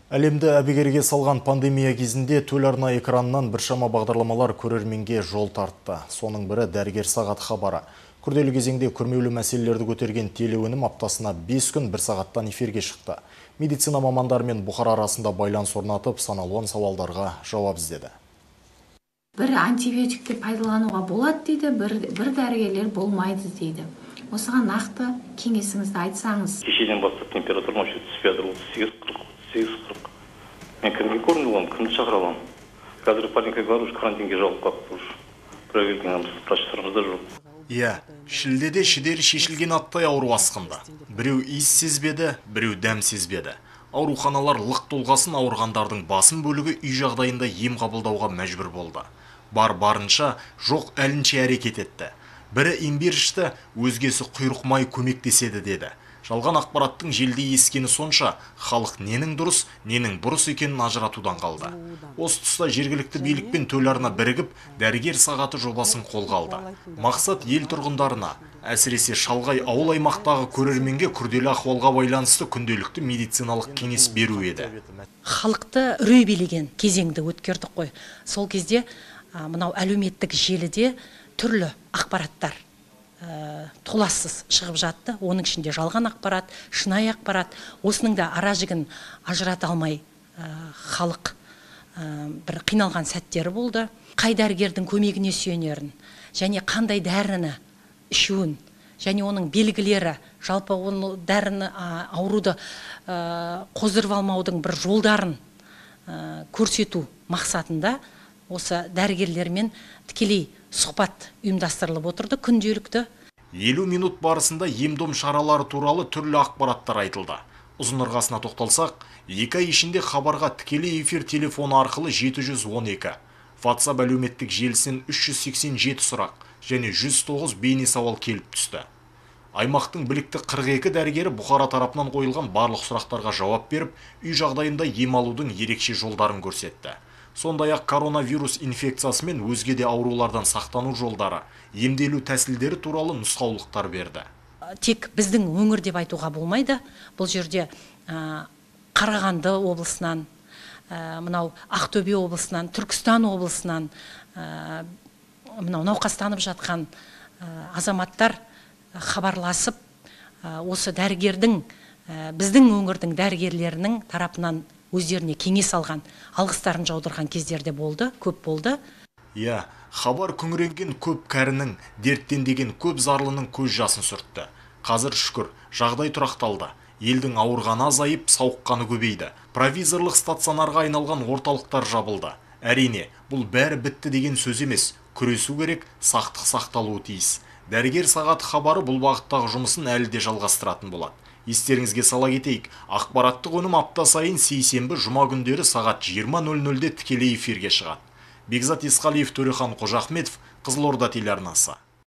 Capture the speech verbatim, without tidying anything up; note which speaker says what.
Speaker 1: Әлемді әбігерге салған пандемия кезінде төл арна экранынан біршама бағдарламалар көрерменге жол тартты. Соның бірі дәрігер сағат хабары. Күрделі кезеңде күрмеулі мәселелерді көтерген телеөнім аптасына бес күн бір сағаттан эфирге шықты. Медицина мамандары мен бұқара арасында байланыс орнатып, саналуан сауалдарға жауап іздеді.
Speaker 2: Бір антибиотикті пайдалануға болады дейді, бір, бір дәрігерлер болмайды дейді. Осыған нақты кеңесіңізді айтсаңыз.
Speaker 3: Кешеден бастап температура мөлшері түспей жатыр, отыз сегіз қырық, отыз сегіз қырық. Мен кімге көрініп аламын, кімді шақыра аламын. Қазір поликлиникаға барып карантинге жауып қалыпты. Проверкаға врачтарымыз да жоқ.
Speaker 1: Иә, шілдеде шідері шешілген аттай ауру асқынды. Біреу иіс сезбеді, біреу дәм сезбеді. Ауруханалар лық толғасын ауырғандардың басым бөлігі үй жағдайында ем қабылдауға мәжбүр болды. Бар барынша, жоқ әлінше әрекет етті. Бірі имбир ішті, өзгесі құйрықмай көмектеседі деді. Жалған ақпараттың желде ескені сонша, халық ненің дұрыс, ненің бұрыс екенін ажыратудан қалды. Осы тұста жергілікті билікпен төл арна бірігіп, дәрігер сағаты жобасын қолға алды. Мақсат ел тұрғындарына, әсіресе шалғай ауыл аймақтағы көрерменге күрделі ахуалға байланысты күнделікті медициналық кеңес беру еді.
Speaker 4: Халықты үрей билеген кезеңді өткердік қой. Сол кезде мынау әлеуметтік желіде түрлі ақпараттар толассыз шығып жатты. Оның ішінде жалған ақпарат, шынайы ақпарат. Осының да ара жігін ажырата алмай халық бір қиналған сәттері болды. Қай дәрігердің көмегіне сүйенерін, және қандай дәріні ішуін, және оның белгілері, жалпы оны дәріні ауруды қоздырып алмаудың бір жолдарын көрсету мақсатында осы дәрігерлермен тікелей сұхбат ұйымдастырылып отырды күнделікті.
Speaker 1: елу минут барысында ем-дом шаралары туралы түрлі ақпараттар айтылды. Ұзын ырғасына тоқталсақ, екі ай ішінде хабарға тікелей эфир телефоны арқылы жеті жүз он екі, WhatsApp әлеуметтік желісінен үш жүз сексен жеті сұрақ және жүз тоғыз бейне сауал келіп түсті. Аймақтың білікті қырық екі дәрігері бұқара тарапынан қойылған барлық сұрақтарға жауап беріп, үй жағдайында ем алудың ерекше жолдарын көрсетті. Сондай-ақ коронавирус инфекциясы мен өзге де аурулардан сақтану жолдары, емделу тәсілдері туралы нұсқаулықтар берді.
Speaker 4: Тек біздің өңір деп айтуға болмайды. Бұл жерде Қарағанды облысынан, мынау Ақтөбе облысынан, Түркістан облысынан, мынау науқастанып жатқан азаматтар хабарласып, осы дәрігердің, біздің өңірдің дәрігерлерінің тарапынан өздеріне кеңес алған, алғыстарын жаудырған кездерде болды, көп болды.
Speaker 1: Иә, хабар күңіренген көп кәрінің, дерттендеген көп зарлының көз жасын сүртті. Қазір шүкір, жағдай тұрақталды. Елдің ауырғаны азайып, сауыққаны көбейді. Провизорлық стационарға айналған орталықтар жабылды. Әрине, бұл бәрі бітті деген сөз емес. Күресу керек, сақтық сақталуы тиіс. Дәрігер сағат хабары бұл бағыттағы жұмысын әлі де жалғастыратын болады. Естеріңізге сала кетейік, ақпараттық өнім апта сайын сейсенбі жұма күндері сағат жиырма нөл нөлде тікелей эфирге шығады. Бекзат Есқалиев, Төрехан Қожахметов, Қызылорда телеарнасы.